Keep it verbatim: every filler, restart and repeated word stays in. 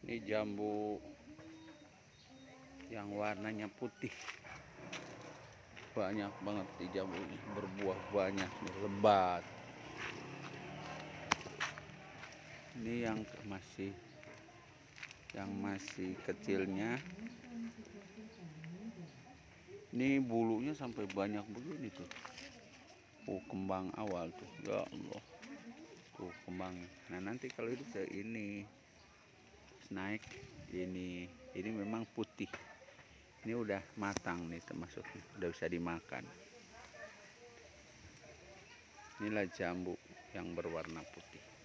Ini jambu yang warnanya putih. Banyak banget di jambu ini, berbuah banyak, lebat. Ini yang masih yang masih kecilnya. Ini bulunya sampai banyak begini tuh. Oh, kembang awal tuh. Ya Allah. Tuh kembangnya. Nah, nanti kalau itu kayak ini naik ini ini memang putih. Ini udah matang nih termasuknya, udah bisa dimakan. Inilah jambu yang berwarna putih.